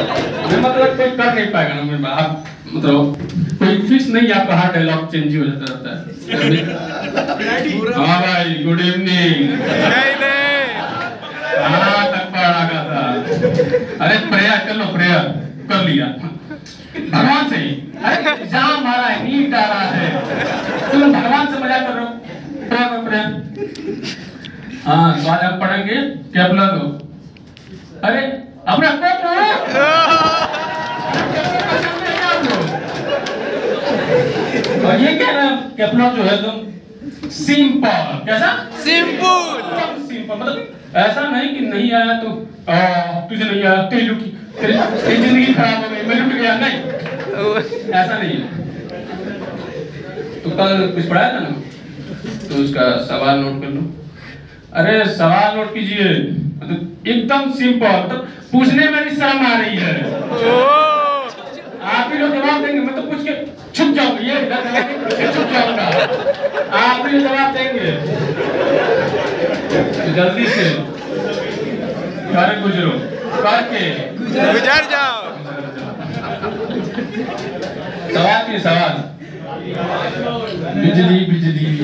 मतलब कोई कर नहीं पाएगा ना मेरे आप मतलब कोई फिक्स नहीं आपका हर डायलॉग चेंज ही हो जाता रहता है। हाँ भाई गुड इवनिंग। हाँ तक पड़ा था। अरे प्रेयर कर लो, प्रेयर कर लिया भगवान से ही। अरे एग्जाम आ रहा है, नीट आ रहा है, तुम भगवान से मजाक कर रहे हो। प्रेयर हाँ तो आज हम पढ़ेंगे केपलर लो। अरे अपने और ये क्या है केपलर जो है तुम सिंपल। कैसा सिंपल सिंपल मतलब ऐसा नहीं कि नहीं आया तो तुझे नहीं आया तेरी जिंदगी खराब हो गई मैं लुट गया, नहीं ऐसा नहीं है। तो कल कुछ पढ़ाया था ना तो उसका सवाल नोट कर लो। अरे सवाल नोट कीजिए मतलब एकदम सिंपल, मतलब पूछने में भी शर्म आ रही है। आप ही लोग जवाब देंगे, मैं तो पूछ के छुप जाऊंगा, ये इधर छुप जाऊंगा, आप ही जवाब देंगे। तो जल्दी से घर गुजरो करके गुजर जाओ। सवाल की सवाल बिजली बिजली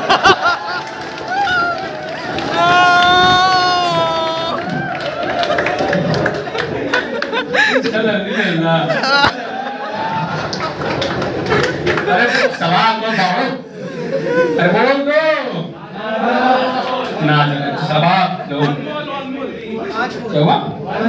अरे सवाल तो बोलो, अरे बोल दो ना सवाल दो। क्या हुआ?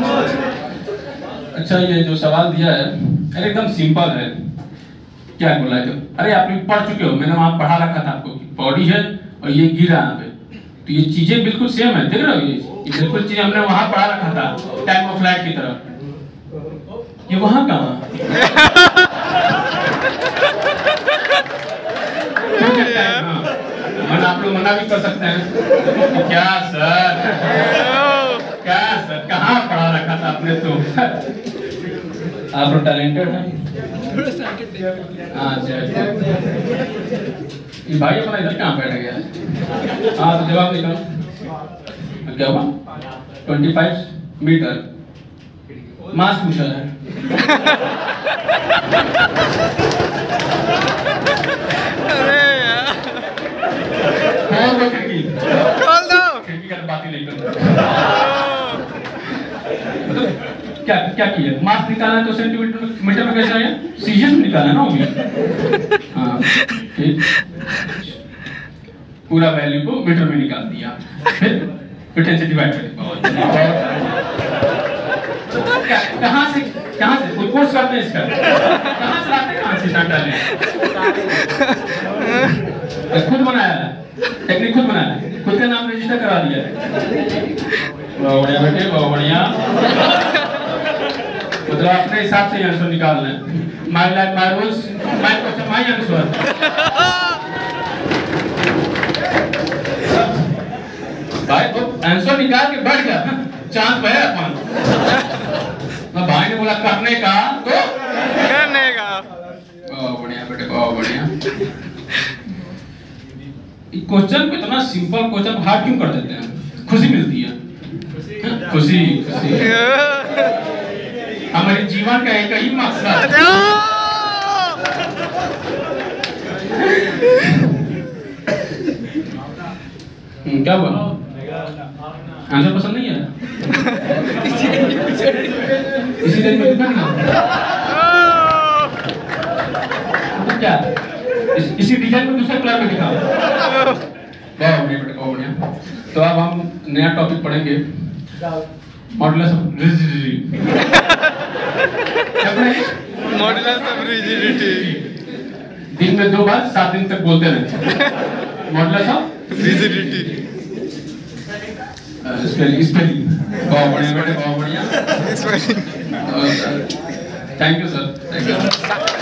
अच्छा ये जो सवाल दिया है अरे एकदम सिंपल है। क्या बोला है? अरे आप लोग पढ़ चुके हो, मैंने वहां पढ़ा रखा था आपको, बॉडी है और ये गिरा यहाँ पे, तो ये चीजें बिल्कुल सेम है, देख रहे हो? ये बिल्कुल चीज हमने वहां पढ़ा रखा था टाइम ऑफ फ्लाइट की तरह। ये वहां कहाँ? हाँ आप लोग मना भी कर सकते हैं क्या सर, क्या सर कहाँ पढ़ा रखा था आपने? तो आप लोग टैलेंटेड हैं। हाँ भाई अपना इधर कहाँ बैठ गया? हाँ तो जवाब निकालो। क्या हुआ? 25 मीटर मास पूछा है। खोल दो। खिड़की का बात ही नहीं करना। क्या क्या किया? मास निकालना तो सेंटीमीटर मीटर में कैसे आया? सीजीएस में निकालना ना होगी। हाँ ठीक, पूरा वैल्यू को मीटर में निकाल दिया, फिर 10 से डिवाइड कर दिया। कहाँ से कोई कोर्स करते हैं इसका? कहाँ से लाते हैं, कहाँ से डाटा लें? खुद बनाया है, टेक्निक खुद बनाया है, खुद का नाम रजिस्टर करा दिया है। बहुत बढ़िया बेटे, बहुत बढ़िया। मतलब अपने हिसाब से आंसर निकालना है। My life my rules my question my answer. भाई तो आंसर निकाल के बैठ गया, चांद पे है अपन। भाई ने बोला करने का तो करने का। बहुत बढ़िया बेटे, बहुत बढ़िया। क्वेश्चन को इतना सिंपल क्वेश्चन हार्ड क्यों कर देते हैं? खुशी मिलती है, खुशी खुशी। हमारे जीवन का एक ही मकसद। क्या हुआ? आंसर पसंद नहीं है? इसी दिन में तो क्या इसी डिजाइन में दूसरे कलर में दिखाओ। बहुत बढ़िया बेटा, बहुत बढ़िया। तो अब हम नया टॉपिक पढ़ेंगे, modulus of rigidity. Modulus of rigidity. दिन में 2 बार 7 दिन तक बोलते रहे। Modulus of rigidity. स्पेलिंग बहुत बढ़िया बेटे, बहुत बढ़िया। Thank you sir, thank you.